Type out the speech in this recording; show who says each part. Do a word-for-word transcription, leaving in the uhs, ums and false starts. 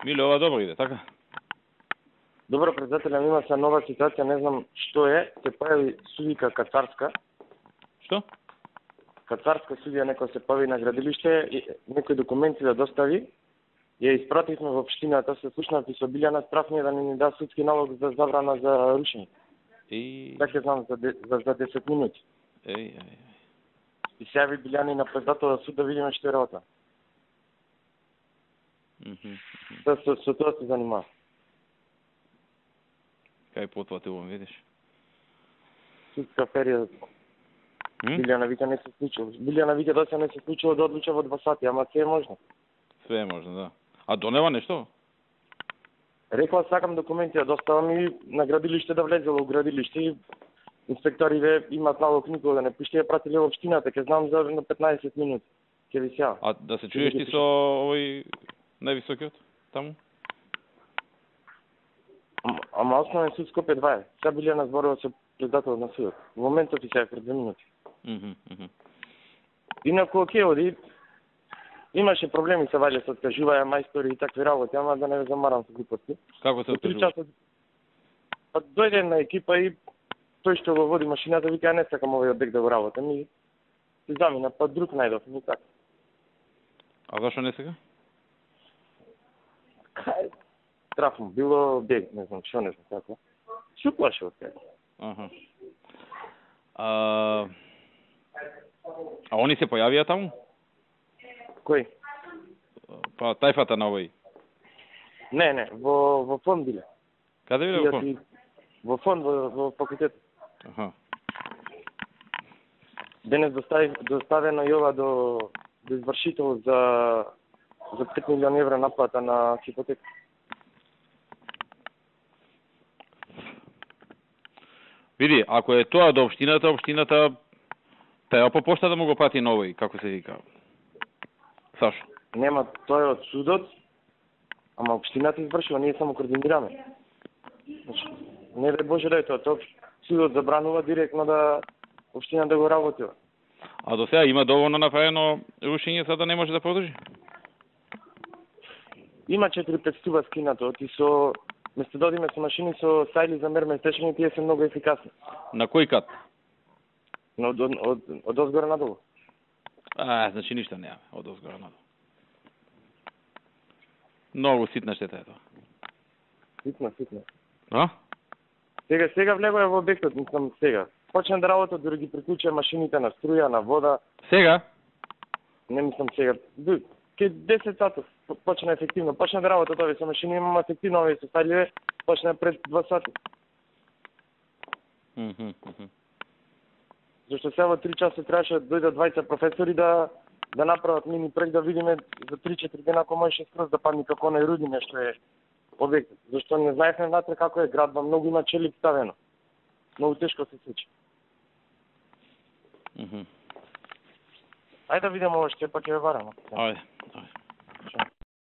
Speaker 1: Миле, ова добро иде, така?
Speaker 2: Добро, председателя, има се нова ситуација, не знам што е, се појави судика Кацарска.
Speaker 1: Што?
Speaker 2: Кацарска судија некој се појави на градилиште, и некои документи да достави. Ја испративме во општината, се слушнав и со Билјана Страфнија да ни да судски налог за забрана за рушење.
Speaker 1: И...
Speaker 2: Така знам за, за, за десет минути.
Speaker 1: Еј, еј, еј.
Speaker 2: И се јави Билјана и на председател да суд да видиме што е работа.
Speaker 1: Мхм.
Speaker 2: Со, со, со тоа се занимава.
Speaker 1: Кај потватувам, видиш?
Speaker 2: Судска период. Билјана вика не се случило. Билјана вика да се не се случило да одлуча во два сати, ама се е можно.
Speaker 1: Све е можно, да. А донева нешто?
Speaker 2: Рекла сакам документи да доставам и на градилиште да влезело у градилиште и инспекторите имаат налог никога да не пиште, ја пратиле во општината, ќе знам за на петнаесет минути. Ќе ви сеа.
Speaker 1: А да се чуеш ти со овој највисокиот таму?
Speaker 2: Ама, ама основен суд Скопје два е. Сега Билјана зборува со председателот на судот. Во моментот и сега пред две минути.
Speaker 1: Мхм, мхм.
Speaker 2: Инаку оке оди. Имаше проблеми се ваѓа со откажуваја мајстори и такви работи, ама да не ве замарам со глупости.
Speaker 1: Како се откажува?
Speaker 2: Па дојде една екипа и тој што го води машината вика не сакам овој обект да го работам и се замина, па друг најдов, и така.
Speaker 1: А зашо не сега?
Speaker 2: Кај траф му било бег, не знам што, не знам како. Се уплаши од кај.
Speaker 1: Аха. А... а они се појавија таму?
Speaker 2: Кој?
Speaker 1: Па тајфата на овој.
Speaker 2: Не, не, во во фонд биле.
Speaker 1: Каде биле во фонд?
Speaker 2: Во фонд во, во факултет.
Speaker 1: Аха.
Speaker 2: Денес достави доставено и ова до до извршител за за пет милиони евра наплата на хипотека.
Speaker 1: Види, ако е тоа до општината, општината треба по пошта да му го прати на овој, како се вика. Сашо?
Speaker 2: Нема, тоа е од судот, ама општината извршува, ние само координираме. Значи, не дај Боже да е тоа, тоа судот забранува директно да општина да го работува.
Speaker 1: А до сега има доволно направено рушење за да не може да продолжи?
Speaker 2: Има четири пет стуба скинато, и со место да одиме со машини со сајли за мерме течење, тие се многу ефикасни.
Speaker 1: На кој кат?
Speaker 2: Но од, од, од, од озгоре надолу.
Speaker 1: А, значи ништо немаме од озгоре надолу. Многу ситна штета е тоа.
Speaker 2: Ситна, ситна.
Speaker 1: А?
Speaker 2: Сега, сега влегува во обектот, мислам сега. Почна да работат, дори ги приклучија машините на струја, на вода.
Speaker 1: Сега?
Speaker 2: Не мислам сега. Ке десет сати почна ефективно. Почна да работат овие со машини, имам ефективно овие со стајливе, почна пред два сати.
Speaker 1: Мхм, мхм.
Speaker 2: Зашто сега во три часа требаше да дојдат двајца професори да да направат мини проект да видиме за три-четири дена ако можеше скроз да падне како онај Рудине што е обектот. Зашто не знаевме внатре како е градба, многу има челик ставено. Многу тешко се сечи.
Speaker 1: Мхм.
Speaker 2: Ајде да видиме ова што е, па ќе ве варам.
Speaker 1: Ајде, ајде.